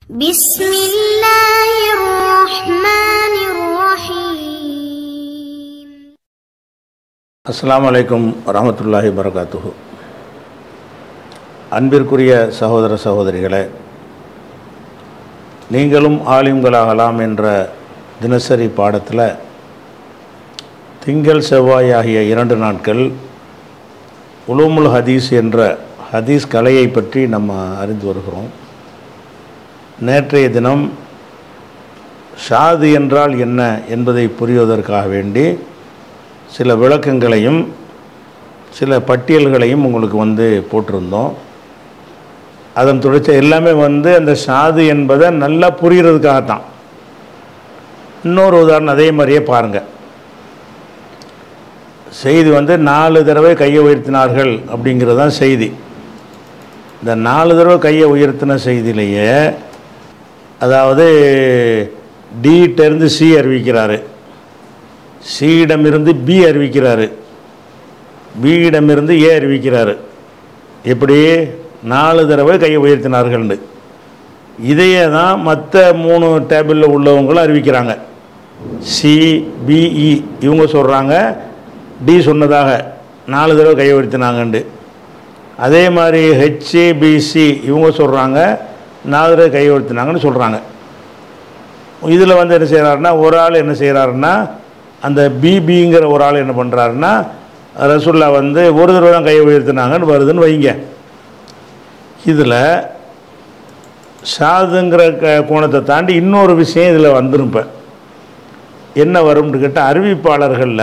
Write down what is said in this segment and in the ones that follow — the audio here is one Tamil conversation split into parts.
بسم الله الرحمن الرحيم. அஸ்ஸலாமு அலைக்கும் வரஹ்மத்துல்லாஹி வபரகாத்துஹு. அன்பிற்குரிய சகோதர சகோதரிகளே, நீங்களும் ஆலிம்களாகலாம் என்ற தினசரி பாடத்தில் திங்கள் செவ்வாய் ஆகிய 2 நாட்கள் உலூமுல் ஹதீஸ் என்ற ஹதீஸ் கலையை பற்றி நம்ம அறிந்து வருகிறோம். நேற்றைய தினம் ஷாது என்றால் என்ன என்பதை புரிவதற்காக வேண்டி சில விளக்கங்களையும் சில பட்டியல்களையும் உங்களுக்கு போட்டிருந்தோம். அதன் தொடர்ச்சி எல்லாமே அந்த ஷாது என்பதை நல்லா புரிகிறதுக்காகத்தான். இன்னொரு உதாரணம் அதே மாதிரியே பாருங்கள். செய்தி 4 தடவை கையை உயர்த்தினார்கள் அப்படிங்கிறது தான் செய்தி. இந்த 4 தடவை கையை உயர்த்தின செய்தியிலேயே, அதாவது டியிட்டிருந்து சி அறிவிக்கிறாரு, சியிடமிருந்து பி அறிவிக்கிறாரு, பியிடமிருந்து ஏ அறிவிக்கிறாரு. எப்படி 4 தடவை கையை உயர்த்தினார்கள்னு. இதையே தான் மற்ற 3 டேபிளில் உள்ளவங்களும் அறிவிக்கிறாங்க. சி பிஇ இவங்க சொல்கிறாங்க டி சொன்னதாக 4 தடவை கையை உயர்த்தினாங்கண்டு. அதே மாதிரி ஹெச்ஏபிசி இவங்க சொல்கிறாங்க 4 தடவை கையை உயர்த்தினாங்கன்னு சொல்கிறாங்க. இதில் என்ன செய்கிறாருன்னா, ஒரு ஆள் என்ன செய்கிறாருன்னா, அந்த பிபிங்கிற ஒரு ஆள் என்ன பண்ணுறாருன்னா, ரசூல்லா ஒரு தடவை தான் கையை உயர்த்தினாங்கன்னு வருதுன்னு வைங்க. இதில் ஷாதுங்கிற கோணத்தை தாண்டி இன்னொரு விஷயம் இதில் வந்துருப்ப என்ன வரும்னு கேட்டால், அறிவிப்பாளர்களில்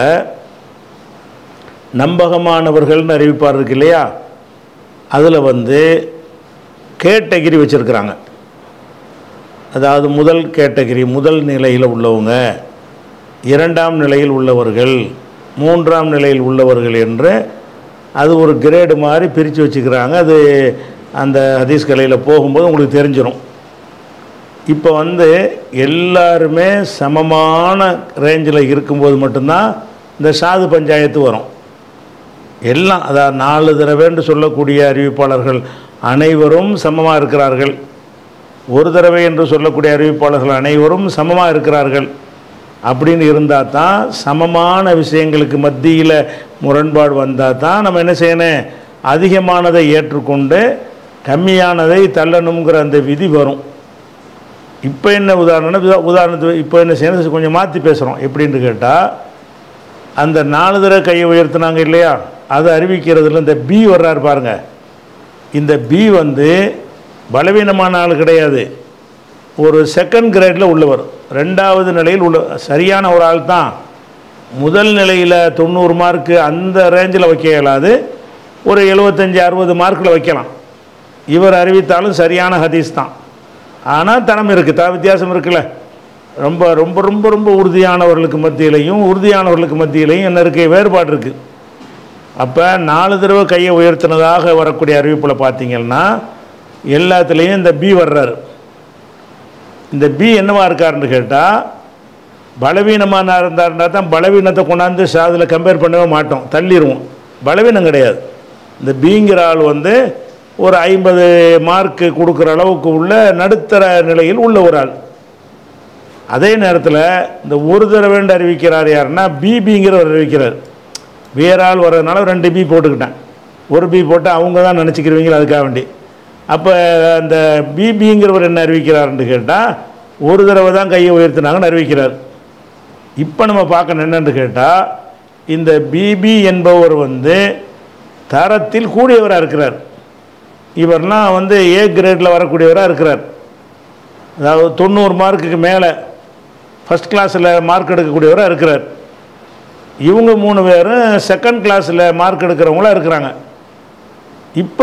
நம்பகமானவர்கள்னு அறிவிப்பார் இருக்கு இல்லையா, அதில் கேட்டகிரி வச்சுருக்கிறாங்க. அதாவது முதல் கேட்டகிரி, முதல் நிலையில் உள்ளவங்க, 2ஆம் நிலையில் உள்ளவர்கள், 3ஆம் நிலையில் உள்ளவர்கள் என்று அது ஒரு கிரேடு மாதிரி பிரித்து வச்சுக்கிறாங்க. அது அந்த ஹதீஸ் கலையில் போகும்போது உங்களுக்கு தெரிஞ்சிடும். இப்போ எல்லாருமே சமமான ரேஞ்சில் இருக்கும்போது மட்டும்தான் இந்த ஷாது பஞ்சாயத்து வரும். எல்லாம் அதாவது 4 தடவைன்னு சொல்லக்கூடிய அறிவிப்பாளர்கள் அனைவரும் சமமாக இருக்கிறார்கள், 1 தடவை என்று சொல்லக்கூடிய அறிவிப்பாளர்கள் அனைவரும் சமமாக இருக்கிறார்கள் அப்படின்னு இருந்தால் தான், சமமான விஷயங்களுக்கு மத்தியில் முரண்பாடு வந்தால் தான் நம்ம என்ன செய்யணும், அதிகமானதை ஏற்றுக்கொண்டு கம்மியானதை தள்ளணுங்கிற அந்த விதி வரும். இப்போ என்ன உதாரணத்துக்கு இப்போ என்ன செய்யணும், கொஞ்சம் மாற்றி பேசுகிறோம். எப்படின்னு கேட்டால், அந்த 4 தடவை கையை உயர்த்தினாங்க இல்லையா, அதை அறிவிக்கிறதுல இந்த பி வர்றாரு பாருங்க. இந்த பி பலவீனமான ஆள் கிடையாது, ஒரு செகண்ட் கிரேடில் உள்ளவர், 2வது நிலையில் உள்ள சரியான ஒரு ஆள் தான். முதல் நிலையில் 90 மார்க்கு அந்த ரேஞ்சில் வைக்க இயலாது, ஒரு 75-60 மார்க்கில் வைக்கலாம். இவர் அறிவித்தாலும் சரியான ஹதீஸ் தான். ஆனால் தரம் இருக்குது, வித்தியாசம் இருக்குல்ல. ரொம்ப ரொம்ப ரொம்ப ரொம்ப உறுதியானவர்களுக்கு மத்தியிலையும் உறுதியானவர்களுக்கு மத்தியிலையும் என்ன இருக்குது, வேறுபாடு இருக்குது. அப்போ 4 தடவை கையை உயர்த்தினதாக வரக்கூடிய அறிவிப்பில் பார்த்தீங்கன்னா எல்லாத்துலேயும் இந்த பி வர்றாரு. இந்த பி என்னவா இருக்காருன்னு கேட்டால், பலவீனமான இருந்தாருன்னா தான் பலவீனத்தை கொண்டாந்து ஷாதில் கம்பேர் பண்ணவே மாட்டோம், தள்ளிடுவோம். பலவீனம் கிடையாது. இந்த பிங்கிற ஆள் ஒரு 50 மார்க்கு கொடுக்குற அளவுக்கு உள்ள நடுத்தர நிலையில் உள்ள ஒரு ஆள். அதே நேரத்தில் இந்த 1 தடவைண்டு அறிவிக்கிறார் யாருன்னா, பிபிங்கிறவர் அறிவிக்கிறார். வேற ஆள் வர்றதுனால 2 பி போட்டுக்கிட்டேன், 1 பி போட்டால் அவங்க தான் நினச்சிக்கிறவங்கள அதுக்காக வேண்டி. அப்போ அந்த பிபிங்கிறவர் என்ன அறிவிக்கிறார்னு கேட்டால், 1 தடவை தான் கையை உயர்த்தினாங்கன்னு அறிவிக்கிறார். இப்போ நம்ம பார்க்கணும் என்னென்னு கேட்டால், இந்த பிபி என்பவர் தரத்தில் கூடியவராக இருக்கிறார். இவர்லாம் ஏ கிரேடில் வரக்கூடியவராக இருக்கிறார். அதாவது 90 மார்க்குக்கு மேலே ஃபஸ்ட் கிளாஸில் மார்க் எடுக்கக்கூடியவராக இருக்கிறார். இவங்க 3 பேரும் செகண்ட் கிளாஸில் மார்க் எடுக்கிறவங்களாம் இருக்கிறாங்க. இப்போ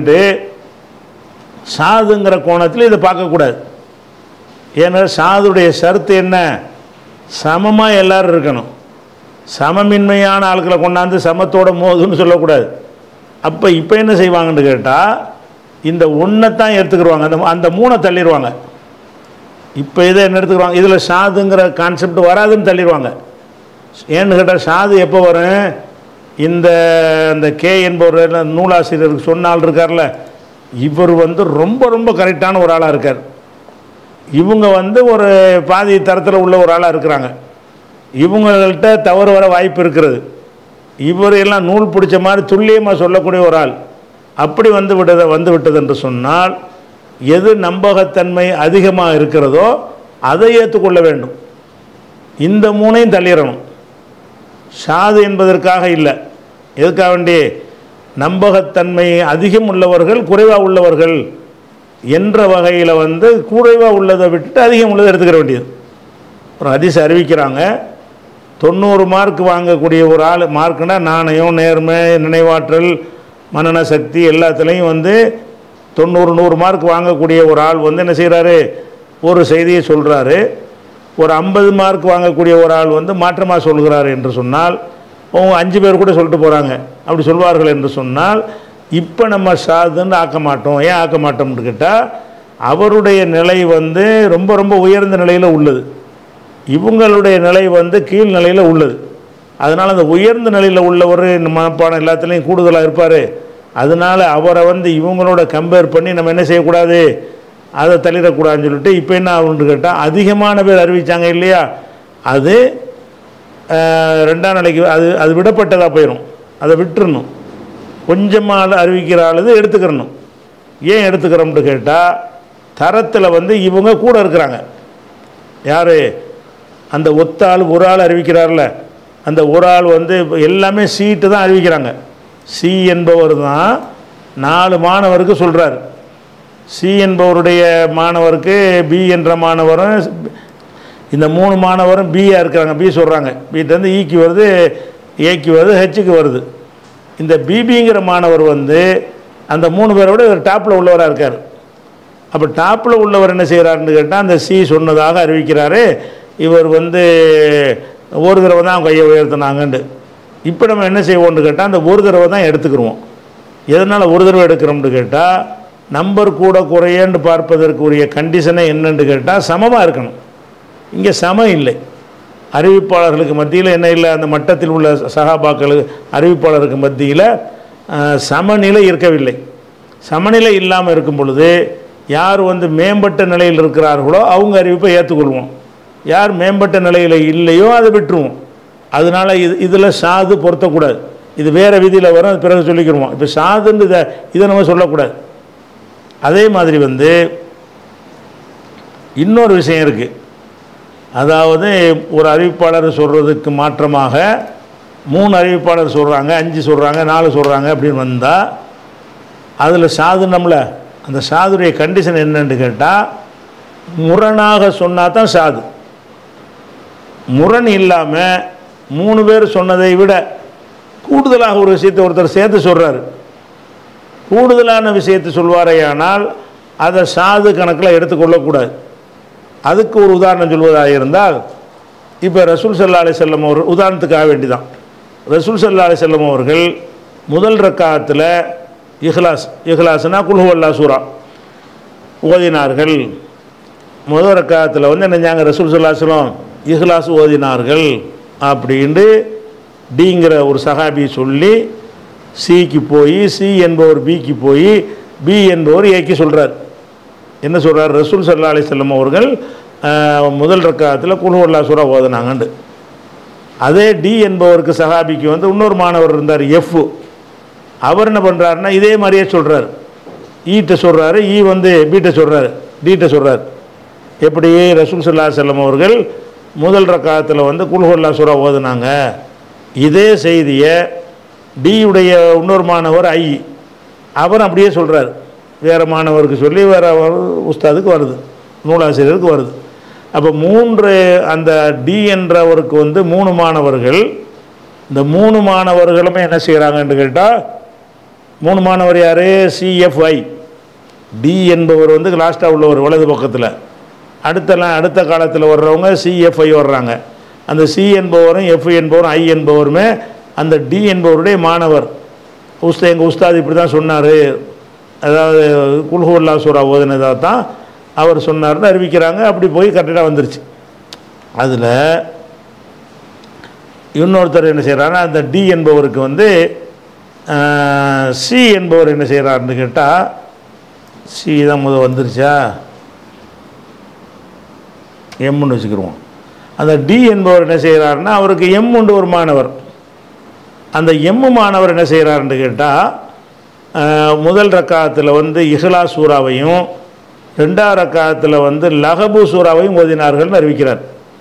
ஷாதுங்கிற கோணத்தில் இதை பார்க்கக்கூடாது. ஏன்னா ஷாதுடைய ஷர்த்து என்ன, சமமாக எல்லோரும் இருக்கணும். சமமின்மையான ஆட்களை கொண்டாந்து சமத்தோட மோதுன்னு சொல்லக்கூடாது. அப்போ இப்போ என்ன செய்வாங்கன்னு கேட்டால், இந்த 1 தான் எடுத்துக்கிடுவாங்க, அந்த 3 தள்ளிடுவாங்க. இப்போ இதை என்ன எடுத்துக்கிடுவாங்க, இதில் ஷாதுங்கிற கான்செப்ட் வராதுன்னு தள்ளிடுவாங்க. ஏன்னு கேட்டால், ஷாது எப்போ வரும், இந்த கே என்பவர் நூலாசிரியருக்கு சொன்ன ஆள் இருக்கார்ல, இவர் ரொம்ப ரொம்ப கரெக்டான ஒரு ஆளாக இருக்கார். இவங்க வந்து ஒரு பாதி தரத்தில் உள்ள ஒரு ஆளாக இருக்கிறாங்க. இவங்கள்ட்ட தவறு வர வாய்ப்பு இருக்கிறது. இவர் எல்லாம் நூல் பிடிச்ச மாதிரி துல்லியமாக சொல்லக்கூடிய ஒரு ஆள். அப்படி வந்து விட்டது என்று சொன்னால் எது நம்பகத்தன்மை அதிகமாக இருக்கிறதோ அதை ஏற்றுக்கொள்ள வேண்டும். இந்த மூணையும் தள்ளிடணும். ஷாது என்பதற்காக இல்லை. எதுக்காக வேண்டி? நம்பகத்தன்மை அதிகம் உள்ளவர்கள் குறைவாக உள்ளவர்கள் என்ற வகையில் வந்து குறைவாக உள்ளதை விட்டுட்டு அதிகம் உள்ளதை எடுத்துக்கிற வேண்டியது. ஒரு ஹதீஸ் அறிவிக்கிறாங்க, 90 மார்க் வாங்கக்கூடிய ஒரு ஆள், மார்க்குனா நாணயம், நேர்மை, நினைவாற்றல், மனன சக்தி எல்லாத்துலேயும் வந்து 90-100 மார்க் வாங்கக்கூடிய ஒரு ஆள் வந்து என்ன செய்கிறாரு? ஒரு செய்தியை சொல்கிறாரு. ஒரு 50 மார்க் வாங்கக்கூடிய ஒரு ஆள் வந்து மாற்றமாக சொல்கிறார் என்று சொன்னால், அவங்க 5 பேர் கூட சொல்லிட்டு போகிறாங்க, அப்படி சொல்வார்கள் என்று சொன்னால், இப்போ நம்ம ஷாதுன்னு ஆக்க மாட்டோம். ஏன் ஆக்க மாட்டோம்னு கேட்டால், அவருடைய நிலை வந்து ரொம்ப ரொம்ப உயர்ந்த நிலையில் உள்ளது, இவங்களுடைய நிலை வந்து கீழ் நிலையில் உள்ளது. அதனால் அந்த உயர்ந்த நிலையில் உள்ளவர் மனப்பாடம் எல்லாத்துலேயும் கூடுதலாக இருப்பார். அதனால் அவரை வந்து இவங்களோட கம்பேர் பண்ணி நம்ம என்ன செய்யக்கூடாது, அதை தள்ளிடக்கூடாதுன்னு சொல்லிட்டு இப்போ என்ன ஆகுன்னு கேட்டால், அதிகமான பேர் அறிவித்தாங்க இல்லையா, அது 2ஆம் நிலைக்கு அது விடப்பட்டதாக போயிடும். அதை விட்டுறணும். கொஞ்சமாக அறிவிக்கிற ஆளுது எடுத்துக்கிறணும். ஏன் எடுத்துக்கிறோம்னு கேட்டால், தரத்தில் வந்து இவங்க கூட இருக்கிறாங்க. யார்? அந்த ஒத்த ஆள் ஒரு ஆள் அறிவிக்கிறார்ல, அந்த ஒரு ஆள் வந்து எல்லாமே சீட்டு தான் அறிவிக்கிறாங்க. சி என்பவர் தான் 4 மாணவருக்கு சொல்கிறார். சி என்பவருடைய மாணவருக்கு பி என்ற மாணவரும், இந்த 3 மாணவரும் பியாக இருக்கிறாங்க. பி சொல்கிறாங்க, பிட்டேருந்து ஈக்கு வருது, ஏக்கு வருது, ஹெச்சுக்கு வருது. இந்த பிபிங்கிற மாணவர் வந்து அந்த 3 பேரோட டாப்பில் உள்ளவராக இருக்கார். அப்போ டாப்பில் உள்ளவர் என்ன செய்கிறாருன்னு கேட்டால், அந்த சி சொன்னதாக அறிவிக்கிறாரு. இவர் வந்து ஒரு தடவை தான் கையை உயர்த்தினாங்கண்டு. இப்போ நம்ம என்ன செய்வோம்னு கேட்டால், அந்த ஒரு தடவை தான் எடுத்துக்கிடுவோம். எதனால் ஒரு தடவை எடுக்கிறோம்னு கேட்டால், நம்பர் கூட குறையன்னு பார்ப்பதற்குரிய கண்டிஷனை என்னன்னு கேட்டால் சமமாக இருக்கணும். இங்கே சமம் இல்லை. அறிவிப்பாளர்களுக்கு மத்தியில் என்ன இல்லை, அந்த மட்டத்தில் உள்ள சகாபாக்கள் அறிவிப்பாளருக்கு மத்தியில் சமநிலை இருக்கவில்லை. சமநிலை இல்லாமல் இருக்கும் பொழுது யார் வந்து மேம்பட்ட நிலையில் இருக்கிறார்களோ அவங்க அறிவிப்பை ஏற்றுக்கொள்வோம். யார் மேம்பட்ட நிலையில் இல்லையோ அதை விட்டுருவோம். அதனால் இதில் ஷாது பொருத்தக்கூடாது. இது வேறு விதியில் வரும், அது பிறகு சொல்லிக்கிடுவோம். இப்போ ஷாதுன்னு இதை நம்ம சொல்லக்கூடாது. அதே மாதிரி வந்து இன்னொரு விஷயம் இருக்குது. அதாவது ஒரு அறிவிப்பாளர் சொல்கிறதுக்கு மாற்றமாக 3 அறிவிப்பாளர் சொல்கிறாங்க, 5 சொல்கிறாங்க, 4 சொல்கிறாங்க அப்படின்னு வந்தால் அதில் ஷாது நம்மள அந்த ஷாதுடைய கண்டிஷன் என்னன்னு கேட்டால், முரணாக சொன்னால் தான் ஷாது. முரண் இல்லாமல் 3 பேர் சொன்னதை விட கூடுதலாக ஒரு விஷயத்தை ஒருத்தர் சேர்த்து சொல்கிறாரு, கூடுதலான விஷயத்தை சொல்வாரையானால் அதை ஷாது கணக்கில் எடுத்துக்கொள்ளக்கூடாது. அதுக்கு ஒரு உதாரணம் சொல்வதாக இருந்தால், இப்போ ரசூல் ஸல்லல்லாஹு அலைஹி வஸல்லம் அவர்கள், உதாரணத்துக்காக வேண்டி தான், ரசூல் ஸல்லல்லாஹு அலைஹி வஸல்லம் அவர்கள் முதல் ரக்காத்தில் இஹ்லாஸ்னா குல் ஹுவல்லாஹ் சூரா ஓதினார்கள். முதல் ரக்காத்தில் வந்து என்னஞ்சாங்க, ரசூல் ஸல்லல்லாஹு அலைஹி வஸல்லம் இஹ்லாஸ் ஓதினார்கள் அப்படின்ட்டு டிங்கிற ஒரு சஹாபி சொல்லி சிக்கு போய், சி என்பவர் பிக்கு போய், பி என்பவர் ஏக்கு சொல்கிறார். என்ன சொல்கிறார்? ரசூல் ஸல்லல்லாஹு அலைஹி வஸல்லம் அவர்கள் முதல் ரக்காத்தில் குல் ஹுவல்லாஹ் சூரா ஓதினாங்கண்டு. அதே டி என்பவருக்கு சஹாபிக்கு வந்து இன்னொரு மாணவர் இருந்தார், எஃப். அவர் என்ன பண்ணுறாருன்னா இதே மாதிரியே சொல்கிறார். ஈட்ட சொல்கிறாரு, ஈ வந்து பீட்ட சொல்கிறாரு, டீட்ட சொல்கிறார். எப்படி? ரசூல் ஸல்லல்லாஹு அலைஹி வஸல்லம் அவர்கள் முதல் ரக்காத்தில் வந்து குல் ஹுவல்லாஹ் சூரா ஓதுனாங்க. இதே செய்தியை டியுடைய இன்னொரு மாணவர் ஐ, அவர் அப்படியே சொல்கிறார். வேறு மாணவருக்கு சொல்லி வேறு உஸ்தாதுக்கு வருது, நூலாசிரியருக்கு வருது. அப்போ 3 அந்த டி என்றவருக்கு வந்து 3 மாணவர்கள். இந்த 3 மாணவர்களுமே என்ன செய்கிறாங்கன்னு கேட்டால், 3 மாணவர் யார்? சிஎஃப்ஐ. டி என்பவர் வந்து லாஸ்ட்டாக உள்ளவர் வலது பக்கத்தில். அடுத்த காலத்தில் வர்றவங்க சிஎஃப்ஐ வர்றாங்க. அந்த சி என்பவரும் எஃப் என்பவரும் ஐ என்பவருமே அந்த டி என்பவருடைய மாணவர். எங்கள் உஸ்தாது இப்படி தான் சொன்னார், அதாவது குல் ஹுவல்லாஹ் சூரா ஓதினதாக தான் அவர் சொன்னார்னு அறிவிக்கிறாங்க. அப்படி போய் கரெக்டாக வந்துருச்சு. அதில் இன்னொருத்தர் என்ன செய்கிறாருன்னா, அந்த டி என்பவருக்கு வந்து சி என்பவர் என்ன செய்கிறாருன்னு கேட்டால், சி தான் வந்துருச்சா, எம்முன்னு வச்சுக்கிடுவோம். அந்த டி என்பவர் என்ன செய்கிறாருன்னா, அவருக்கு எம் உண்டு ஒரு மாணவர். அந்த எம் மாணவர் என்ன செய்கிறாருன்னு கேட்டால், முதல் ரக்காத்தில் வந்து இஹ்லாஸ் சூறாவையும் ரெண்டாவது ரக்காத்தில் வந்து லஹபு சூறாவையும் ஓதினார்கள்னு அறிவிக்கிறார்.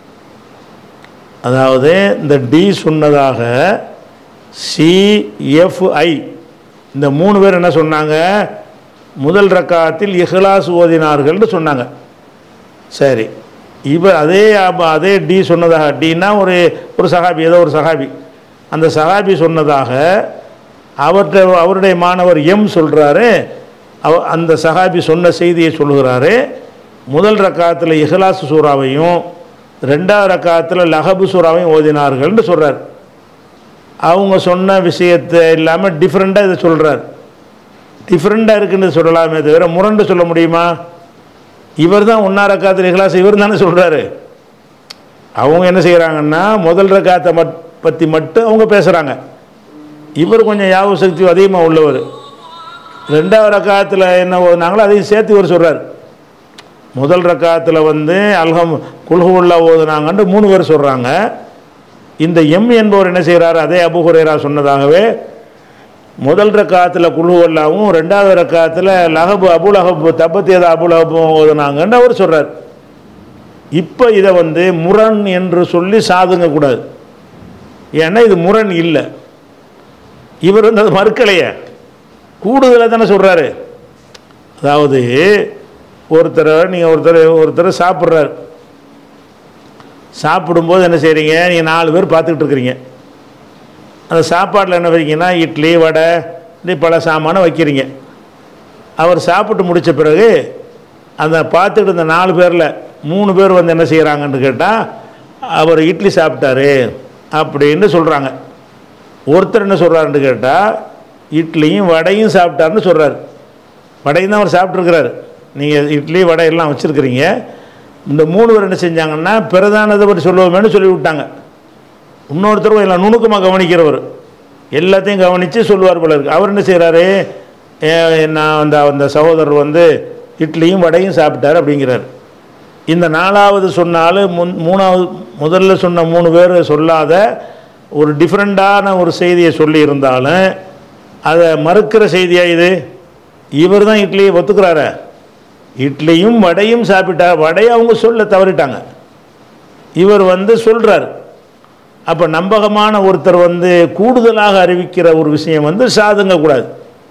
அதாவது இந்த டி சொன்னதாக CFI இந்த 3 பேர் என்ன சொன்னாங்க, முதல் ரக்காத்தில் இஹ்லாஸ் ஓதினார்கள்னு சொன்னாங்க. சரி, இவர் அதே டி சொன்னதாக, டின்னா ஒரு சஹாபி, ஏதோ ஒரு சஹாபி, அந்த சஹாபி சொன்னதாக அவருடைய மாணவர் எம் சொல்கிறாரு. அந்த சஹாபி சொன்ன செய்தியை சொல்லுகிறாரு. முதல் ரக்காத்தில் இஹ்லாஸ் சூறாவையும் ரெண்டாவது ரக்காத்தில் லஹபு சூறாவையும் ஓதினார்கள்னு சொல்கிறார். அவங்க சொன்ன விஷயத்தை இல்லாமல் டிஃப்ரெண்ட்டாக இதை சொல்கிறார். டிஃப்ரெண்ட்டாக இருக்குன்னு சொல்லலாமே தவிர முரண்டு சொல்ல முடியுமா? இவர் தான் ஒன்றா ரக்காத்தில் இஹ்லாஸ் இவர் தானே சொல்கிறாரு. அவங்க என்ன செய்கிறாங்கன்னா, முதல் ரக்காத்தை பற்றி மட்டும் அவங்க பேசுகிறாங்க. இவர் கொஞ்சம் ஞாபக சக்தி அதிகமாக உள்ளவர். ரெண்டாவது ரக்காத்தில் என்ன ஓதுனாங்களோ அதையும் சேர்த்து இவர் சொல்கிறார். முதல் ரக்காத்தில் வந்து குல்ஹுல்லா ஓதுனாங்கன்னு 3 பேர் சொல்கிறாங்க. இந்த எம் என்பவர் என்ன செய்கிறார், அதே அபூ ஹுரைரா சொன்னதாகவே முதல் ரக்காத்தில் குல்ஹுல்லாவும் ரெண்டாவது ரக்காத்தில் அபு லஹப் தப்பத்தியதா அபு லஹப்பும் ஓதுனாங்கன்னு அவர் சொல்கிறார். இப்போ இதை வந்து முரண் என்று சொல்லி சாதுங்க கூடாது. ஏன்னா இது முரண் இல்லை. இவர் வந்து அது மறுக்கலையே, கூடுதலாக தானே சொல்கிறாரு. அதாவது ஒருத்தர் சாப்பிட்றாரு. சாப்பிடும்போது என்ன செய்கிறீங்க, நீங்கள் 4 பேர் பார்த்துக்கிட்டு இருக்கிறீங்க. அந்த சாப்பாட்டில் என்ன வைக்கிறீங்கன்னா, இட்லி வடை இப்படி பல சாமானை வைக்கிறீங்க. அவர் சாப்பிட்டு முடித்த பிறகு அந்த பார்த்துக்கிட்டு இந்த 4 பேரில் 3 பேர் வந்து என்ன செய்கிறாங்கன்னு கேட்டால், அவர் இட்லி சாப்பிட்டாரு அப்படின்னு சொல்கிறாங்க. ஒருத்தர் என்ன சொல்கிறாருன்னு கேட்டால், இட்லியும் வடையும் சாப்பிட்டாருன்னு சொல்கிறார். வடையும் தான் அவர் சாப்பிட்ருக்கிறார். நீங்கள் இட்லி வடை எல்லாம் வச்சுருக்கிறீங்க. இந்த 3 பேர் என்ன செஞ்சாங்கன்னா, பிரதானத்தை பற்றி சொல்லுவோமேனு சொல்லிவிட்டாங்க. இன்னொருத்தரும் எல்லாம் நுணுக்கமாக கவனிக்கிறவர், எல்லாத்தையும் கவனித்து சொல்லுவார் போல இருக்கு. அவர் என்ன செய்கிறாரு, நான் அந்த சகோதரர் வந்து இட்லியும் வடையும் சாப்பிட்டார் அப்படிங்கிறார். இந்த 4வது சொன்னாலும் முதல்ல சொன்ன 3 பேர் சொல்லாத ஒரு டிஃப்ரெண்ட்டான ஒரு செய்தியை சொல்லியிருந்தாலும் அதை மறுக்கிற செய்தியாக இது. இவர் தான் இட்லியை ஒத்துக்கிறாரு. இட்லியும் வடையும் சாப்பிட்டார், வடையை அவங்க சொல்ல தவறிட்டாங்க, இவர் வந்து சொல்கிறார். அப்போ நம்பகமான ஒருத்தர் வந்து கூடுதலாக அறிவிக்கிற ஒரு விஷயம் வந்து சாதுங்க கூடாது.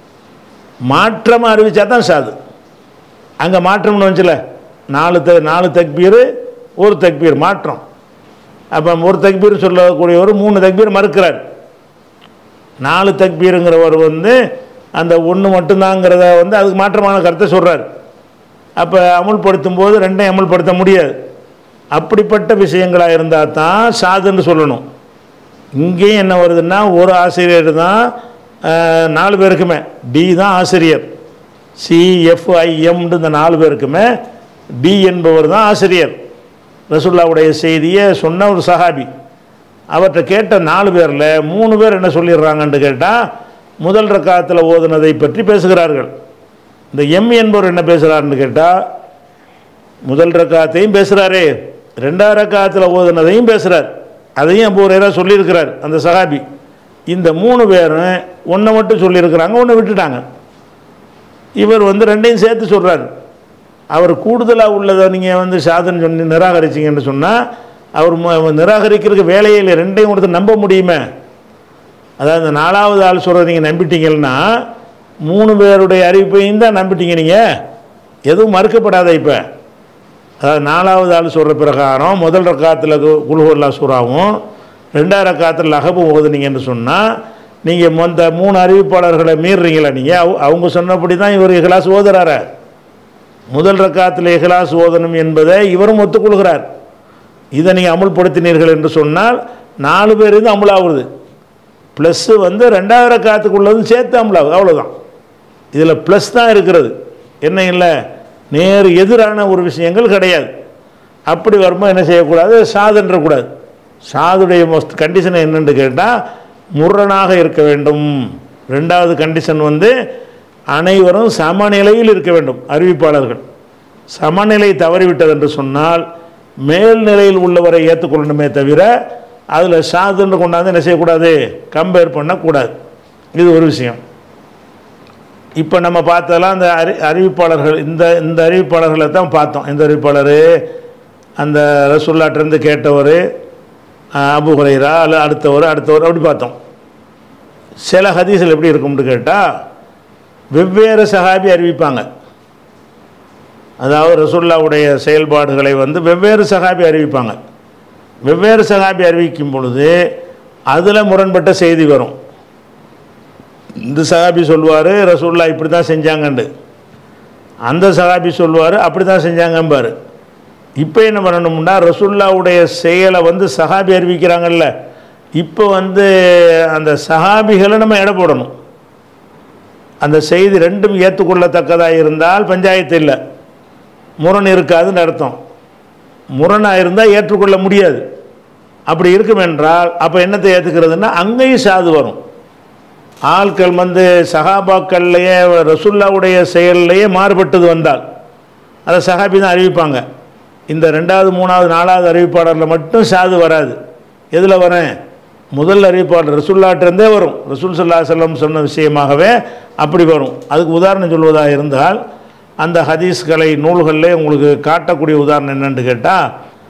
மாற்றமாக அறிவித்தா தான் சாது. அங்கே மாற்றம்னு வந்துச்சுல, 4 தக்பீர் 1 தக்பீர் மாற்றம். அப்போ 1 தக்பீர் சொல்லக்கூடியவர் 3 தக்பீர் மறுக்கிறார். 4 தக்பீருங்கிறவர் வந்து அந்த 1 மட்டும்தாங்கிறத வந்து அதுக்கு மாற்றமான கருத்தை சொல்கிறார். அப்போ அமுல்படுத்தும் போது 2ஐயும் அமுல்படுத்த முடியாது. அப்படிப்பட்ட விஷயங்களாக இருந்தால் தான் சாதுன்னு சொல்லணும். இங்கேயும் என்ன வருதுன்னா, ஒரு ஆசிரியர் தான் 4 பேருக்குமே, டி தான் ஆசிரியர், CFIMன்னு இந்த 4 பேருக்குமே டி என்பவர் தான் ஆசிரியர். ரசூலுல்லாஹ்வுடைய செய்தியை சொன்ன ஒரு சஹாபி. அவர்கிட்ட கேட்ட 4 பேரில் 3 பேர் என்ன சொல்லிடுறாங்கன்னு கேட்டால், முதல் ரக்காத்தில் ஓதுனதை பற்றி பேசுகிறார்கள். இந்த எம் என்பவர் என்ன பேசுகிறாருன்னு கேட்டால், முதல் ரக்காத்தையும் பேசுகிறாரு, ரெண்டாவது ரக்காத்தில் ஓதுனதையும் பேசுகிறார். அதையும் அபூ ஹுரைரா சொல்லியிருக்கிறார் அந்த சஹாபி. இந்த 3 பேரும் ஒன்றை மட்டும் சொல்லியிருக்கிறாங்க, ஒன்றை விட்டுட்டாங்க. இவர் வந்து 2ஐயும் சேர்த்து சொல்கிறார். அவர் கூடுதலாக உள்ளதை நீங்கள் வந்து சாதனை சொல்லி நிராகரிச்சிங்கன்னு சொன்னால், அவர் நிராகரிக்கிறதுக்கு வேலையே இல்லை. 2ஐயும் ஒருத்தர் நம்ப முடியுமே. அதாவது இந்த 4வது ஆள் சொல்கிறத நீங்கள் நம்பிட்டீங்கன்னா 3 பேருடைய அறிவிப்பையும் தான் நம்பிட்டீங்க. நீங்கள் எதுவும் மறுக்கப்படாத. இப்போ அதாவது 4வது ஆள் சொல்கிற பிரகாரம் முதல் ரக்காத்தில் குல்ஹுல்லா சூறாவும் ரெண்டாவது ரக்காத்தில் லஹபும் ஓதுனீங்கன்னு சொன்னால், நீங்கள் இந்த 3 அறிவிப்பாளர்களை மீறுறீங்களா? நீங்கள் அவங்க சொன்னபடி தான் இவர் இஹ்லாஸ் ஓதுறாரு. முதல் ரக்காத்தில் இஹ்லாஸ் ஓதணும் என்பதை இவரும் ஒத்துக்கொள்கிறார். இதை நீங்கள் அமுல்படுத்தினீர்கள் என்று சொன்னால் 4 பேர் இது அமுலாகுது. ப்ளஸ்ஸு வந்து ரெண்டாவது ரக்காத்துக்குள்ளதும் சேர்த்து அமுலாகுது. அவ்வளோதான். இதில் ப்ளஸ் தான் இருக்கிறது, என்ன இல்லை நேர் எதிரான ஒரு விஷயங்கள் கிடையாது. அப்படி வரும்போது என்ன செய்யக்கூடாது, சாதுன்றக்கூடாது. சாதுடைய கண்டிஷன் என்னென்னு கேட்டால், முரணாக இருக்க வேண்டும். 2வது கண்டிஷன் வந்து அனைவரும் சமநிலையில் இருக்க வேண்டும். அறிவிப்பாளர்கள் சமநிலை தவறிவிட்டது என்று சொன்னால் மேல்நிலையில் உள்ளவரை ஏற்றுக்கொள்ளணுமே தவிர அதில் ஷாதுன்னு கொண்டாந்து என்ன செய்யக்கூடாது, கம்பேர் பண்ணக்கூடாது. இது ஒரு விஷயம். இப்போ நம்ம பார்த்ததெல்லாம் அந்த அறிவிப்பாளர்கள், இந்த அறிவிப்பாளர்களை தான் பார்த்தோம். இந்த அறிவிப்பாளர் அந்த ரசூலுல்லாஹ்ட்டருந்து கேட்டவர், அபூ ஹுரைரா, அல்ல அடுத்தவர் அப்படி பார்த்தோம். சில ஹதீஸில் எப்படி இருக்கும்னு கேட்டால் வெவ்வேறு சஹாபி அறிவிப்பாங்க. அதாவது ரசூலுல்லாஹ்வுடைய செயல்பாடுகளை வந்து வெவ்வேறு சஹாபி அறிவிப்பாங்க. வெவ்வேறு சஹாபி அறிவிக்கும் பொழுது அதில் முரண்பட்ட செய்தி வரும். இந்த சஹாபி சொல்லுவார் ரசூலுல்லாஹ் இப்படி தான் செஞ்சாங்கண்டு, அந்த சஹாபி சொல்லுவார் அப்படி தான் செஞ்சாங்கம்பார். இப்போ என்ன பண்ணணும்னா ரசூலுல்லாஹ்வுடைய செயலை வந்து சஹாபி அறிவிக்கிறாங்கல்ல, இப்போ வந்து அந்த சஹாபிகளை நம்ம எடை போடணும். அந்த செய்தி ரெண்டும் ஏற்றுக்கொள்ளத்தக்கதாக இருந்தால் பஞ்சாயத்து இல்லை, முரண் இருக்காதுன்னு அர்த்தம். முரணாக இருந்தால் ஏற்றுக்கொள்ள முடியாது. அப்படி இருக்கும் என்றால் அப்போ என்னத்தை ஏற்றுக்கிறதுனா அங்கேயும் சாது வரும். ஆட்கள் வந்து சஹாபாக்கள்லையே ரசூலுல்லாஹ்வுடைய செயல்லையே மாறுபட்டது வந்தால் அதை சஹாபி தான் அறிவிப்பாங்க. இந்த 2வது 3வது 4வது அறிவிப்பாளரில் மட்டும் சாது வராது. எதில் வரேன், முதல் அறிவிப்பாளர் ரசூலுல்லாஹ்ட்டருந்தே வரும். ரசூல் ஸல்லல்லாஹு அலைஹி வஸல்லம் சொன்ன விஷயமாகவே அப்படி வரும். அதுக்கு உதாரணம் சொல்வதாக இருந்தால் அந்த ஹதீஸ்களை நூல்களில் உங்களுக்கு காட்டக்கூடிய உதாரணம் என்னென்னு கேட்டால்,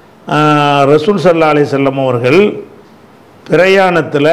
ரசூல் ஸல்லல்லாஹு அலைஹி வஸல்லம் அவர்கள் பிரயாணத்தில்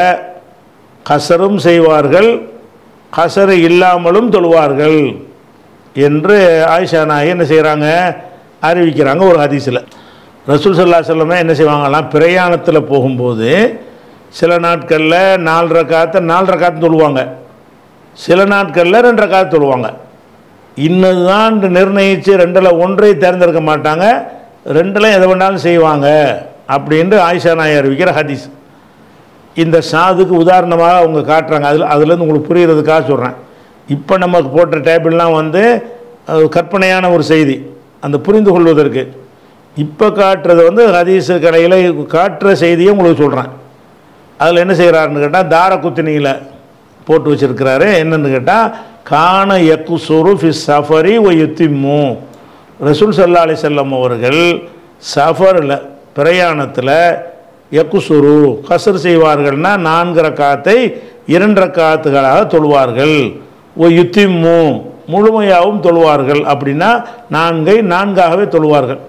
கசரும் செய்வார்கள், கசரு இல்லாமலும் தொழுவார்கள் என்று ஆயிஷா நாயகி என்ன செய்கிறாங்க, அறிவிக்கிறாங்க ஒரு ஹதீஸில். ரசூல் ஸல்லல்லாஹு அலைஹி வஸல்லம் என்ன செய்வாங்கலாம், பிரயாணத்தில் போகும்போது சில நாட்களில் 4 ரக்காத்து தொழுவாங்க, சில நாட்களில் 2 ரக்காத்து தொழுவாங்க. இன்னதுதான் நிர்ணயித்து 2ல் 1ஐ தேர்ந்தெடுக்க மாட்டாங்க, 2ல் எதை வேண்டாலும் செய்வாங்க அப்படின்ட்டு ஆயிஷா நாயகி அறிவிக்கிற ஹதீஸ். இந்த சாதுக்கு உதாரணமாக அவங்க காட்டுறாங்க. அதுலேருந்து உங்களுக்கு புரிகிறதுக்காக சொல்கிறேன். இப்போ நமக்கு போட்ட டேபிள்லாம் வந்து கற்பனையான ஒரு செய்தி, அந்த புரிந்து கொள்வதற்கு. இப்போ காட்டுறது வந்து ஹதீஸு கடையில் காட்டுற செய்தியை உங்களுக்கு சொல்கிறேன். அதில் என்ன செய்கிறாருன்னு கேட்டால் தாரகுத்னியில் போட்டு வச்சுருக்கிறாரு. என்னென்னு கேட்டால் கான யக்குசுரு ஃபி சஃபரி ஒ யுத்திம்மு, ரசூல் ஸல்லல்லாஹு அலைஹி வஸல்லம் அவர்கள் சஃபரில் பிரயாணத்தில் யக்குசுரு கசர் செய்வார்கள்னா 4 ரக்காத்தை 2 ரக்காத்துகளாக தொழுவார்கள். ஒ யுத்திம்மு முழுமையாகவும் தொழுவார்கள். அப்படின்னா 4ஐ 4ஆகவே தொழுவார்கள்.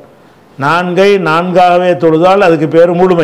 4ஐ 4ஆகவே தொழுதால் அதுக்கு பேர் முழுமை,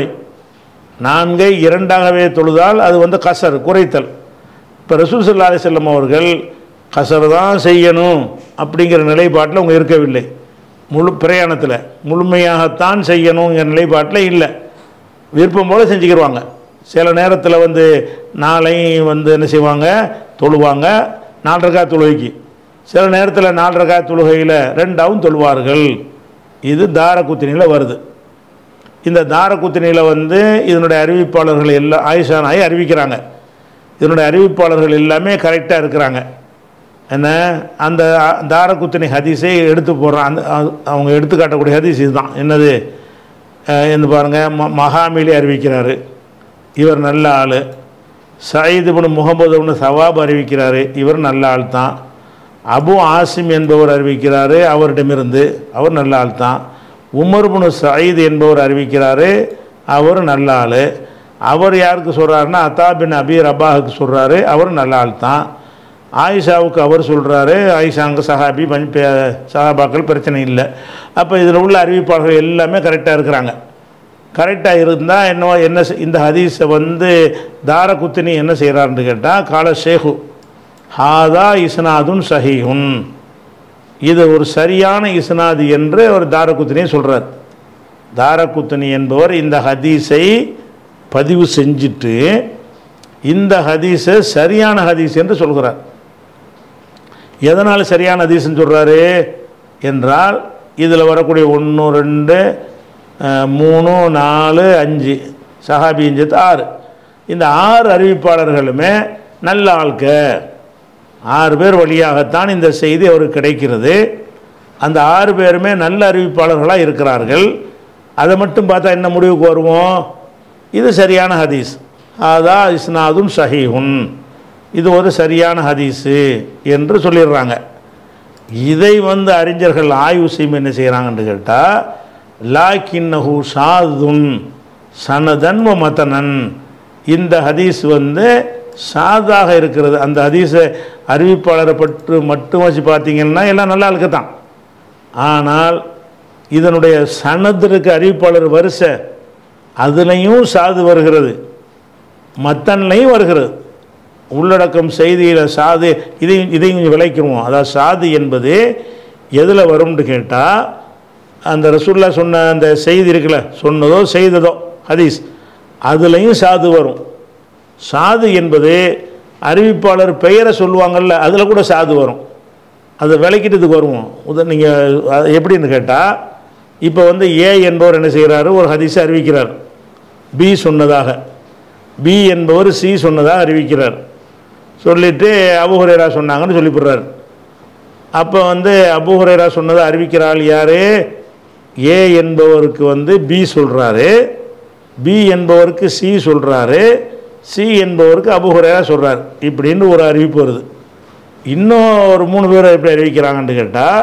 4ஐ 2ஆகவே தொழுதால் அது வந்து கசர் குறைத்தல். இப்போ ரசூல் ஸல்லல்லாஹு அலைஹி வஸல்லம் அவர்கள் கசர் தான் செய்யணும் அப்படிங்கிற நிலைப்பாட்டில் அவங்க இருக்கவில்லை. பிரயாணத்தில் முழுமையாகத்தான் செய்யணுங்கிற நிலைப்பாட்டில் இல்லை, விருப்பம் போல் செஞ்சுக்கிடுவாங்க. சில நேரத்தில் வந்து 4ஐயும் வந்து என்ன செய்வாங்க, தொழுவாங்க 4 ரக்காத் தொழுகைக்கு. சில நேரத்தில் 4 ரக்காத் தொழுகையில் 2ஆவும் தொழுவார்கள். இது தாரகுத்னியில் வருது. இந்த தாரகுத்னியில் வந்து இதனுடைய அறிவிப்பாளர்கள் எல்லாம் ஆயிஷா நாயகி அறிவிக்கிறாங்க. இதனுடைய அறிவிப்பாளர்கள் எல்லாமே கரெக்டாக இருக்கிறாங்க. என்ன, அந்த தாரகுத்னி ஹதீஸை எடுத்து போடுறான். அவங்க எடுத்து காட்டக்கூடிய ஹதீஸ் இதுதான். என்னது என்று பாருங்கள், மகாமிலி அறிவிக்கிறாரு, இவர் நல்ல ஆள். சயீத் இப்னு முஹம்மது இப்னு சவாப் அறிவிக்கிறாரு, இவர் நல்ல ஆள் தான். அபு ஆசிம் என்பவர் அறிவிக்கிறாரு, அவரிடமிருந்து அவர் நல்ல ஆள் தான். உமர் இப்னு சயீத் என்பவர் அறிவிக்கிறாரு, அவர் நல்ல ஆள். அவர் யாருக்கு சொல்கிறாருன்னா அத்தா பின் அபி ரபாஹுக்கு சொல்கிறாரு, அவர் நல்ல ஆள் தான். ஆயிஷாவுக்கு அவர் சொல்கிறாரு, ஆயிஷாங்க சஹாபி சஹாபாக்கள் பிரச்சனை இல்லை. அப்போ இதில் உள்ள அறிவிப்பாளர்கள் எல்லாமே கரெக்டாக இருக்கிறாங்க. கரெக்டாக இருந்தால் என்ன இந்த ஹதீஸை வந்து தாரகுத்னி என்ன செய்கிறாருன்னு கேட்டால், கால ஷேஹு ஹாதா இஸ்னாதுன் சஹீஹுன், இது ஒரு சரியான இஸ்னாது என்று ஒரு தாரகுத்னியை சொல்கிறார். தாரகுத்னி என்பவர் இந்த ஹதீஸை பதிவு செஞ்சுட்டு இந்த ஹதீஸை சரியான ஹதீஸ் என்று சொல்கிறார். எதனால் சரியான ஹதீஸ்ன்னு சொல்கிறாரு என்றால், இதில் வரக்கூடிய 1 2 3 4 5 சஹாபியின் சேர்த்து 6, இந்த 6 அறிவிப்பாளர்களுமே நல்ல ஆள்க. 6 பேர் வழியாகத்தான் இந்த செய்தி அவருக்கு கிடைக்கிறது. அந்த 6 பேருமே நல்ல அறிவிப்பாளர்களாக இருக்கிறார்கள். அதை மட்டும் பார்த்தா என்ன முடிவுக்கு வருவோம், இது சரியான ஹதீஸ். அதா இஸ்னாதுன் சஹீஹுன், இது ஒரு சரியான ஹதீஸு என்று சொல்லிடுறாங்க. இதை வந்து அறிஞர்கள் ஆய்வு செய்யும் என்ன செய்கிறாங்கன்னு கேட்டால், லாக்கின்னஹு ஷாதுன் சனதன் வ மதனன். இந்த ஹதீஸ் வந்து ஷாதாக இருக்கிறது. அந்த ஹதீஸை அறிவிப்பாளரை பற்றி மட்டும் வச்சு பார்த்தீங்கன்னா எல்லாம் நல்லா இருக்கத்தான். ஆனால் இதனுடைய சனதிற்கு அறிவிப்பாளர் வரிசை அதுலேயும் சாது வருகிறது, மத்தன்லையும் வருகிறது. உள்ளடக்கம் செய்தியில் சாது இதையும் விளைக்கிறோம். அதாவது சாது என்பது எதில் வரும்னு கேட்டால், அந்த ரசூல்லா சொன்ன அந்த செய்தி இருக்குல்ல, சொன்னதோ செய்ததோ ஹதீஸ், அதுலேயும் சாது வரும். சாது என்பது அறிவிப்பாளர் பெயரை சொல்லுவாங்கள்ல, அதில் கூட சாது வரும். அதை விளக்கிட்டதுக்கு வருவோம். நீங்கள் எப்படின்னு கேட்டால், இப்போ வந்து ஏ என்பவர் என்ன செய்கிறாரு, ஒரு ஹதீஸை அறிவிக்கிறார். பி சொன்னதாக, பி என்பவர் சி சொன்னதாக அறிவிக்கிறார். சொல்லிவிட்டு அபூ ஹுரைரா சொன்னாங்கன்னு சொல்லிவிடுறார். அப்போ வந்து அபூ ஹுரைரா சொன்னதை அறிவிக்கிறாள் யார்? ஏ என்பவருக்கு வந்து பி சொல்கிறாரு, பி என்பவருக்கு சி சொல்கிறாரு, சி என்பவருக்கு அபூ ஹுரைரா சொல்கிறார். இப்படின்னு ஒரு அறிவிப்பு வருது. இன்னும் ஒரு 3 பேரை எப்படி அறிவிக்கிறாங்கன்னு கேட்டால்,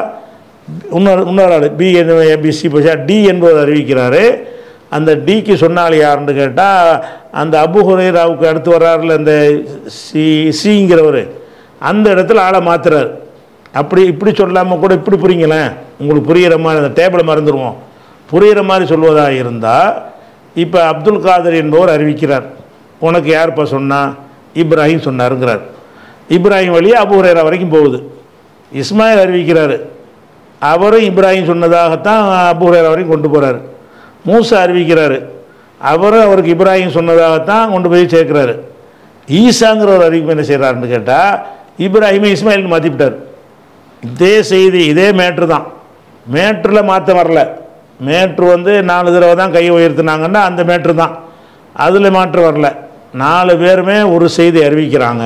இன்னொரு ஆள் பிசி பச்சா டி என்பவர் அறிவிக்கிறாரு. அந்த டிக்கு சொன்னால் யாருன்னு கேட்டால், அந்த அபூ ஹுரைராவுக்கு அடுத்து வர்றாருல அந்த சிங்கிறவர், அந்த இடத்துல ஆளை மாற்றுறார். அப்படி இப்படி சொல்லாமல் கூட இப்படி புரியுங்களேன், உங்களுக்கு புரிகிற மாதிரி அந்த டேபிளை மறந்துடுவோம். புரிகிற மாதிரி சொல்வதாக இருந்தால், இப்போ அப்துல் காதர் என்பவர் அறிவிக்கிறார். உனக்கு யார்ப்பா சொன்னால்? இப்ராஹிம் சொன்னாருங்கிறார். இப்ராஹிம் வழியாக அபூ ஹுரைரா வரைக்கும் போகுது. இஸ்மாயில் அறிவிக்கிறார், அவரும் இப்ராஹிம் சொன்னதாகத்தான் அபூ ஹுரைரா வரைக்கும் கொண்டு போகிறார். மூசா அறிவிக்கிறார், அவரும் அவருக்கு இப்ராஹிம் சொன்னதாகத்தான் கொண்டு போய் சேர்க்கிறாரு. ஈசாங்கிற ஒரு அறிவிப்பு என்ன செய்கிறாருன்னு கேட்டால், இப்ராஹிமை இஸ்மாயிலுக்கு மாற்றிவிட்டார். இதே செய்தி, இதே மேட்ரு தான். மேட்ரில் மாற்றம் வரல. மேட்ரு வந்து 4 தடவை தான் கையை உயர்த்தினாங்கன்னா அந்த மேட்ரு தான், அதில் மாற்றம் வரல. 4 பேருமே ஒரு செய்தி அறிவிக்கிறாங்க.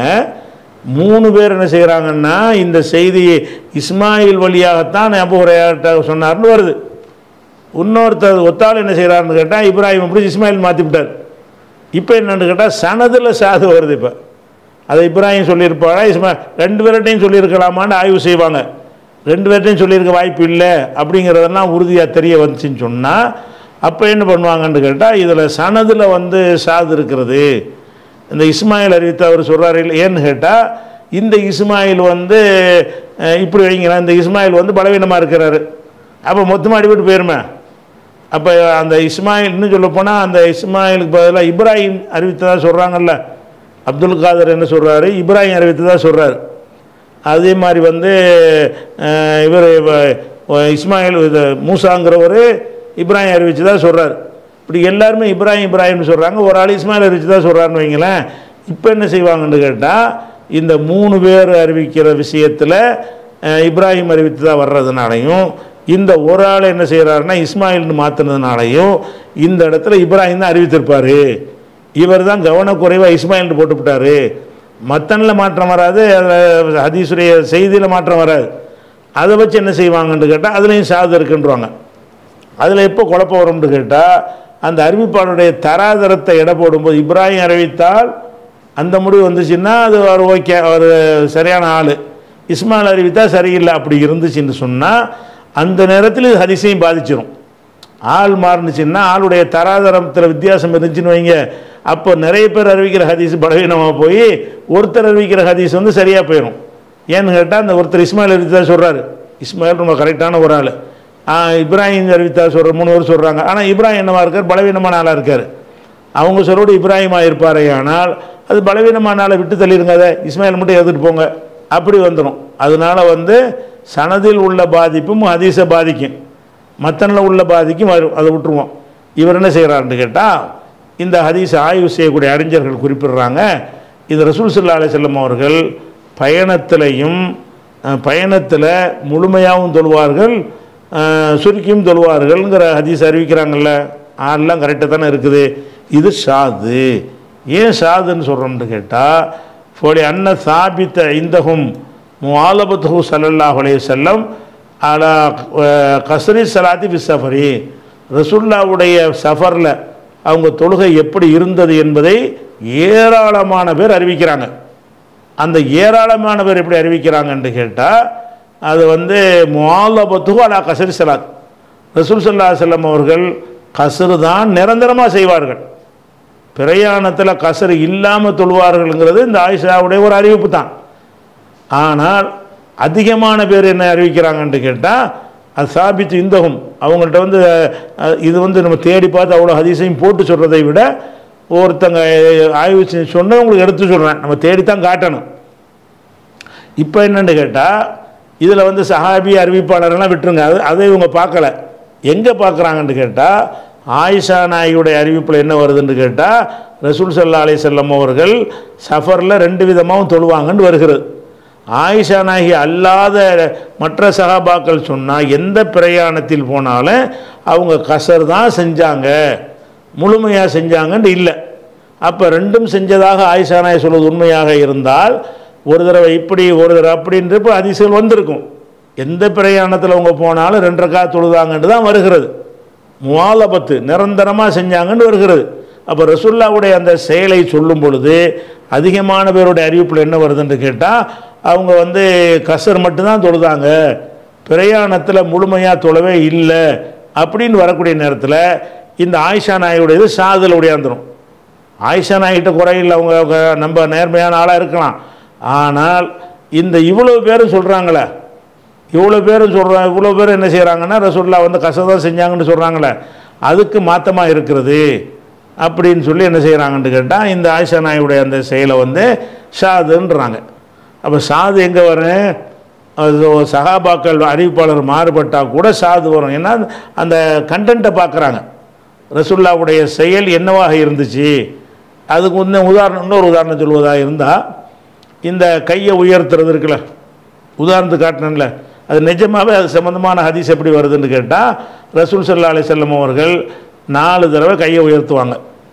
3 பேர் என்ன செய்கிறாங்கன்னா, இந்த செய்தி இஸ்மாயில் வழியாகத்தான் அபூ ஹுரைரா சொன்னார்னு வருது. இன்னொருத்தர் ஒத்தாள் என்ன செய்கிறாருன்னு கேட்டால், இப்ராஹிம் அப்படி இஸ்மாயில் மாற்றிவிட்டார். இப்போ என்னென்னு கேட்டால், சனதில் சாது வருது. இப்போ அதை இப்ராஹிம் சொல்லியிருப்பாரா, இஸ்மாயில் 2 பேர்கிட்டையும் சொல்லியிருக்கலாமான்னு ஆய்வு செய்வாங்க. 2 பேர்கிட்டையும் சொல்லியிருக்க வாய்ப்பு இல்லை அப்படிங்கிறதெல்லாம் உறுதியாக தெரிய வந்துச்சுன்னு சொன்னால், அப்போ என்ன பண்ணுவாங்கன்னு கேட்டால், இதில் சனதில் வந்து சாது இருக்கிறது. இந்த இஸ்மாயில் அறிவித்து அவர் சொல்கிறார் இல்லை, ஏன்னு கேட்டால், இந்த இஸ்மாயில் வந்து இப்படி வைங்களேன், இந்த இஸ்மாயில் வந்து பலவீனமாக இருக்கிறாரு. அப்போ மொத்தமாக அடிபட்டு போயிருமே. அப்போ அந்த இஸ்மாயில் இன்னும் சொல்லப்போனால், அந்த இஸ்மாயிலுக்கு பதிலாக இப்ராஹிம் அறிவித்ததாக சொல்கிறாங்கல்ல, அப்துல் காதர் என்ன சொல்கிறாரு, இப்ராஹிம் அறிவித்ததாக சொல்கிறார். அதே மாதிரி வந்து இவர் இஸ்மாயில் மூசாங்கிறவர் இப்ராஹிம் அறிவித்ததாக சொல்கிறார். இப்படி எல்லாருமே இப்ராஹிம்னு சொல்கிறாங்க. ஒரு ஆள் இஸ்மாயில் அறிவித்ததாக சொல்கிறாருன்னு வைங்களேன். இப்போ என்ன செய்வாங்கன்னு கேட்டால், இந்த 3 பேர் அறிவிக்கிற விஷயத்தில் இப்ராஹிம் அறிவித்ததாக வர்றதுனாலையும், இந்த ஒரு ஆள் என்ன செய்கிறாருன்னா இஸ்மாயில்னு மாற்றினதுனாலையும், இந்த இடத்துல இப்ராஹிம் தான் அறிவித்திருப்பார், இவர் தான் கவனக்குறைவாக இஸ்மாயில்னு போட்டுவிட்டார். மத்தனில் மாற்றம் வராது, அதில் ஹதீஸுடைய செய்தியில் மாற்றம் வராது. அதை வச்சு என்ன செய்வாங்கன்னு கேட்டால், அதுலேயும் சாது இருக்குன்றாங்க. அதில் எப்போ குழப்பம் வரும்னு கேட்டால், அந்த அறிவிப்பாளருடைய தராதரத்தை எடை போடும்போது, இப்ராஹிம் அறிவித்தால் அந்த முடிவு வந்துச்சுன்னா அது ஒரு ஓகே, அவர் சரியான ஆள். இஸ்மாயில் அறிவித்தால் சரியில்லை அப்படி இருந்துச்சுன்னு சொன்னால், அந்த நேரத்தில் இது ஹதீஸையும் பாதிச்சிடும். ஆள் மாறுனுச்சுன்னா, ஆளுடைய தராதரத்தில் வித்தியாசம் இருந்துச்சுன்னு வைங்க, அப்போ நிறைய பேர் அறிவிக்கிற ஹதீஸ் பலவீனமாக போய் ஒருத்தர் அறிவிக்கிற ஹதீஸ் வந்து சரியாக போயிடும். ஏன்னு கேட்டால், அந்த ஒருத்தர் இஸ்மாயில் அறிவித்தா சொல்கிறாரு, இஸ்மாயில் ரொம்ப கரெக்டான ஒரு ஆள். இப்ராஹிம் அறிவித்தா சொல்கிற 3 பேர் சொல்கிறாங்க. ஆனால் இப்ராஹிம் என்னவா இருக்கார், பலவீனமான ஆளாக இருக்கார். அவங்க சொல்லோடு இப்ராஹிமாக இருப்பாரே, ஆனால் அது பலவீனமான ஆளை விட்டு தள்ளிடுங்க, அதை இஸ்மாயில் மட்டும் எடுத்துகிட்டு போங்க, அப்படி வந்துடும். அதனால் வந்து சனதில் உள்ள பாதிப்பும் ஹதீஸை பாதிக்கும், மத்தனில் உள்ள பாதிக்கும் அதை விட்டுருவோம். இவர் என்ன செய்கிறாருன்னு கேட்டால், இந்த ஹதீஸை ஆய்வு செய்யக்கூடிய அறிஞர்கள் குறிப்பிடுறாங்க, இது ரசூல் ஸல்லல்லாஹு அலைஹி வஸல்லம் அவர்கள் பயணத்தில் முழுமையாகவும் தொழுவார்கள், சுருக்கியும் தொழுவார்கள்ங்கிற ஹதீஸ் அறிவிக்கிறாங்கல்ல, ஆள்லாம் கரெக்டாக தானே இருக்குது. இது ஷாது. ஏன் ஷாதுன்னு சொல்கிறோம்னு கேட்டால், ஃபோலி அன்ன சாபித்த இந்தஹும் முஆலபத்துஹு ஸல்லல்லாஹு அலைஹி வஸல்லம் அலா கஸ்ரி ஸலாத்தி ஃபி ஸஃபரி, ரசூலுல்லாஹ்வுடைய சஃபரில் அவங்க தொழுகை எப்படி இருந்தது என்பதை ஏராளமான பேர் அறிவிக்கிறாங்க. அந்த ஏராளமான பேர் எப்படி அறிவிக்கிறாங்கன்னு கேட்டால், அது வந்து முஆலபத்துஹு அலா கஸ்ரி ஸலாத், ரசூல் ஸல்லல்லாஹு அலைஹி வஸல்லம் அவர்கள் கஸ்ர் தான் நிரந்தரமாக செய்வார்கள். பிரயாணத்தில் கஸ்ர் இல்லாமல் தொழுவார்கள்ங்கிறது இந்த ஆயிஷாவுடைய ஒரு அறிவிப்பு தான். ஆனால் அதிகமான பேர் என்ன அறிவிக்கிறாங்கன்னு கேட்டால் அது சாபித்து இந்தகும் அவங்கள்ட்ட வந்து இது வந்து நம்ம தேடி பார்த்து அவ்வளோ ஹதீஸையும் போட்டு சொல்கிறதை விட ஒருத்தங்க ஆய்வு செஞ்சு சொன்னால் உங்களுக்கு எடுத்து சொல்கிறேன், நம்ம தேடித்தான் காட்டணும். இப்போ என்னென்னு கேட்டால் இதில் வந்து சஹாபி அறிவிப்பாளரெல்லாம் விட்டுருங்க, அதை இவங்க பார்க்கல. எங்கே பார்க்குறாங்கன்னு கேட்டால் ஆயிஷா நாயியுடைய அறிவிப்பில் என்ன வருதுன்னு கேட்டால் ரசூல் ஸல்லல்லாஹு அலைஹி வஸல்லம் அவர்கள் சஃபரில் 2 விதமாகவும் தொழுவாங்கன்னு வருகிறது. ஆயிஷா நாயகி அல்லாத மற்ற சஹாபாக்கள் சொன்னால் எந்த பிரயாணத்தில் போனாலும் அவங்க கசர் தான் செஞ்சாங்க, முழுமையாக செஞ்சாங்கன்னு இல்லை. அப்போ ரெண்டும் செஞ்சதாக ஆயிஷா நாயகி சொல்வது உண்மையாக இருந்தால் ஒரு தடவை இப்படி ஒரு தடவை அப்படின்றப்ப ஹதீஸ்கள் வந்திருக்கும். எந்த பிரயாணத்தில் அவங்க போனாலும் 2 ரக்காத் தொழுதாங்கன்னு தான் வருகிறது. முவாலபத்து நிரந்தரமாக செஞ்சாங்கன்னு வருகிறது. அப்போ ரசூலுல்லாஹ்வுடைய அந்த செயலை சொல்லும் பொழுது அதிகமான பேருடைய அறிவிப்பில் என்ன வருதுன்னு கேட்டால் அவங்க வந்து கசர் மட்டும்தான் தொழுதாங்க, பிரயாணத்தில் முழுமையாக தொழவே இல்லை அப்படின்னு வரக்கூடிய நேரத்தில் இந்த ஆயிஷா நாயுடையது சாதில் உடையாந்துடும். ஆயிஷா நாய்கிட்ட குறையில் அவங்க நம்ம நேர்மையான ஆளாக இருக்கலாம். ஆனால் இந்த இவ்வளோ பேரும் சொல்கிறாங்களே, இவ்வளோ பேர் என்ன செய்கிறாங்கன்னா ரசூலுல்லாஹ் வந்து கசர் தான் செஞ்சாங்கன்னு சொல்கிறாங்களே, அதுக்கு மாற்றமாக இருக்கிறது அப்படின்னு சொல்லி என்ன செய்கிறாங்கன்னு கேட்டால் இந்த ஆயிஷா நாயுடைய அந்த செயலை வந்து ஷாதுன்றாங்க. அப்போ சாது எங்கே வரும்? சஹாபாக்கள் அறிவிப்பாளர் மாறுபட்டால் கூட சாது வரும். ஏன்னா அந்த கண்டென்ட்டை பார்க்குறாங்க, ரசூலுல்லாஹ்வுடைய செயல் என்னவாக இருந்துச்சு. அதுக்கு இன்னொரு உதாரணம் சொல்வதாக இருந்தால் இந்த கையை உயர்த்துறது இருக்குல்ல, உதாரணத்துக்கு காட்டினல, அது நிஜமாகவே அது சம்மந்தமான ஹதீஸ் எப்படி வருதுன்னு கேட்டால் ரசூல் ஸல்லல்லாஹு அலைஹி வஸல்லம் அவர்கள் 4 தடவை கையை உயர்த்துவாங்க.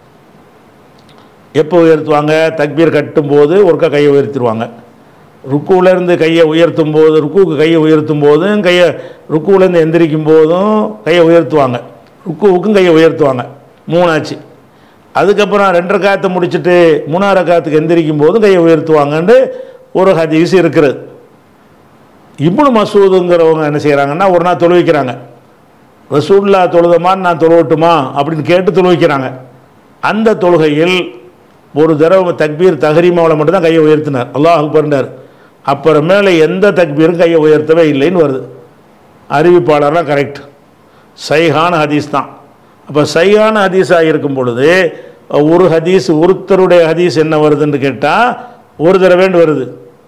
எப்போ உயர்த்துவாங்க? தக்பீர் கட்டும்போது ஒருக்கா கையை உயர்த்திடுவாங்க. ருக்குவிலேருந்து கையை உயர்த்தும் போது, ருக்குவுக்கு கையை உயர்த்தும் போதும் ருக்குவிலேருந்து எந்திரிக்கும் போதும் கையை உயர்த்துவாங்க, ருக்குவுக்கும் கையை உயர்த்துவாங்க. 3 ஆச்சு. அதுக்கப்புறம் 2 ரக்காத்தை முடிச்சுட்டு 3ஆவது ரக்காத்துக்கு எந்திரிக்கும் போதும் கையை உயர்த்துவாங்கன்னு ஒரு ஹதீஸ் இருக்கிறது. இப்னு மசூதுங்கிறவங்க என்ன செய்கிறாங்கன்னா ஒரு நாள் தொழுவிக்கிறாங்க, ரசூலுல்லாஹ் தொழுதமான்னு நான் தொழுவட்டுமா அப்படின்னு கேட்டு தொழுவிக்கிறாங்க. அந்த தொழுகையில் ஒரு தடவை தக்பீர் தஹ்ரீமாவில் மட்டும்தான் கையை உயர்த்தினார், அல்லாஹ் அக்பர்னார். அப்புறமேல எந்த தக்பீரும் கையை உயர்த்தவே இல்லைன்னு வருது. அறிவிப்பாளர்லாம் கரெக்ட், சைஹான ஹதீஸ் தான். அப்போ சைஹான ஹதீஸாக இருக்கும் பொழுது ஒரு ஹதீஸ் ஒருத்தருடைய ஹதீஸ் என்ன வருதுன்னு கேட்டால் ஒரு தடவைன்னு வருது.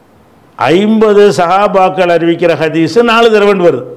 50 சஹாபாக்கள் அறிவிக்கிற ஹதீஸு 4 தடவைன்னு வருது.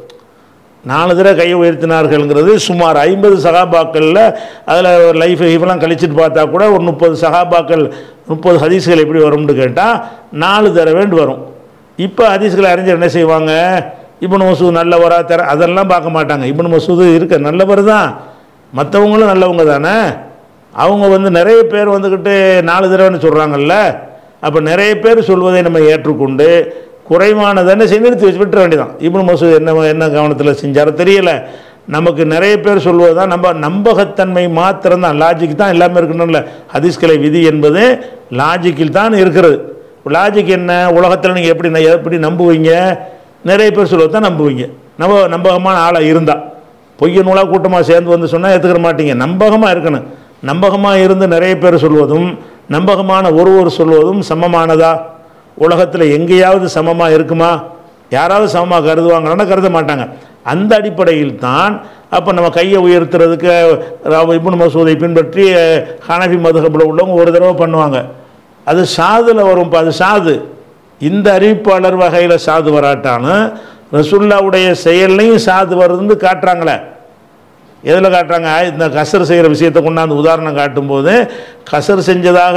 4 தடவை கையை உயர்த்தினார்கள்ங்கிறது சுமார் 50 சஹாபாக்களில் அதில் லைஃப் லைஃப்லாம் கழிச்சிட்டு பார்த்தா கூட ஒரு 30 சஹாபாக்கள் 30 ஹதீஸ்கள் எப்படி வரும்னு கேட்டால் 4 தடவைன்னு வரும். இப்போ ஹதீஸ்களை அறிஞர் என்ன செய்வாங்க, இப்னு மசூத் நல்லவரா அதெல்லாம் பார்க்க மாட்டாங்க. இப்னு மசூத் இருக்க நல்லவர் தான், மற்றவங்களும் நல்லவங்க தானே. அவங்க வந்து நிறைய பேர் வந்துக்கிட்டு 4 தடவைன்னு சொல்கிறாங்கல்ல. அப்போ நிறைய பேர் சொல்வதை நம்ம ஏற்றுக்கொண்டு குறைவானதானே நிறுத்தி வச்சு விட்டுற வேண்டியதான். இப்னு மசூத் என்ன கவனத்தில் செஞ்சாரோ தெரியலை. நமக்கு நிறைய பேர் சொல்வது தான் நம்ம நம்பகத்தன்மை மாத்திரம்தான், லாஜிக் தான் எல்லாமே இருக்கணும்ல. ஹதீஸ்களை விதி என்பது லாஜிக்கில் தான் இருக்கிறது. லாஜிக் என்ன, உலகத்தில் நீங்கள் எப்படி நம்புவீங்க? நிறைய பேர் சொல்வது தான் நம்புவீங்க. நம்பகமான ஆளாக இருந்தால். பொய்ய நூலாக கூட்டமாக சேர்ந்து வந்து சொன்னால் ஏற்றுக்கிற மாட்டீங்க. நம்பகமாக இருக்கணும். நம்பகமாக இருந்து நிறைய பேர் சொல்வதும் நம்பகமான ஒருவர் சொல்வதும் சமமானதா? உலகத்தில் எங்கேயாவது சமமாக இருக்குமா? யாராவது சமமாக கருதுவாங்கன்னா கருத மாட்டாங்க. அந்த அடிப்படையில் தான் அப்போ நம்ம கையை உயர்த்துறதுக்கு இப்னு மசூதை பின்பற்றி ஹனஃபி மதுஹபில் உள்ளவங்க ஒரு தடவை பண்ணுவாங்க. அது சாதுல வரும். அது சாது. இந்த அறிவிப்பாளர் வகையில் சாது வராட்டாலும் ரசூலுல்லாஹ்வுடைய செயல்லையும் சாது வருதுன்னு காட்டுறாங்களே. எதில் காட்டுறாங்க? இந்த கசர் செய்கிற விஷயத்தை கொண்டாந்து உதாரணம் காட்டும்போது கசர் செஞ்சதாக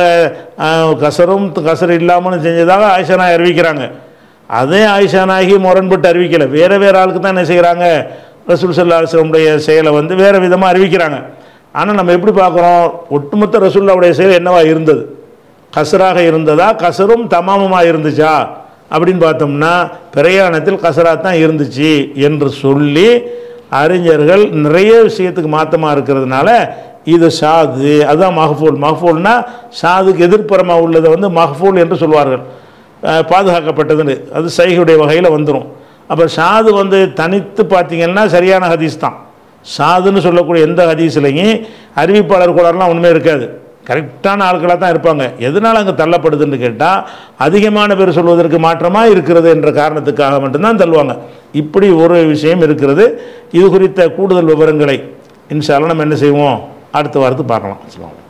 கசரும் கசர் இல்லாமலும் செஞ்சதாக ஆயிஷா நாயகி அறிவிக்கிறாங்க. அதே ஆயிஷா நாயகி முரண்பட்டு அறிவிக்கலை. வேறு ஆளுக்கு தான் என்ன செய்கிறாங்க, ரசூல் ஸல்லல்லாஹு அலைஹி வஸல்லமுடைய செயலை வந்து வேறு விதமாக அறிவிக்கிறாங்க. ஆனால் நம்ம எப்படி பார்க்குறோம், ஒட்டுமொத்த ரசூலுல்லாஹ்வுடைய செயல் என்னவா இருந்தது? கசராக இருந்ததா, கசரும் தமாமுமாக இருந்துச்சா அப்படின்னு பார்த்தோம்னா பிரயாணத்தில் கசராக தான் இருந்துச்சு என்று சொல்லி அறிஞர்கள் நிறைய விஷயத்துக்கு மாற்றமாக இருக்கிறதுனால இது ஷாது, அதுதான் மஹ்ஃபூல். மஹ்ஃபூல்னா ஷாதுக்கு எதிர்ப்புறமாக உள்ளதை வந்து மஹ்ஃபூல் என்று சொல்வார்கள், பாதுகாக்கப்பட்டதுன்னு. அது சைஹுடைய வகையில் வந்துடும். அப்போ ஷாது வந்து தனித்து பார்த்தீங்கன்னா சரியான ஹதீஸ் தான். சாதுன்னு சொல்லக்கூடிய எந்த ஹதீஸ்லையும் அறிவிப்பாளர் கோளாறுலாம் ஒன்றுமே இருக்காது, கரெக்டான ஆட்களாக தான் இருப்பாங்க. எதனால் அங்கே தள்ளப்படுதுன்னு கேட்டால் அதிகமான பேர் சொல்வதற்கு மாற்றமாக இருக்கிறது என்ற காரணத்துக்காக மட்டும்தான் தள்ளுவாங்க. இப்படி ஒரு விஷயம் இருக்கிறது. இது குறித்த கூடுதல் விவரங்களை இன்ஷா அல்லாஹ் நம்ம என்ன செய்வோம், அடுத்த வாரத்து பார்க்கலாம்.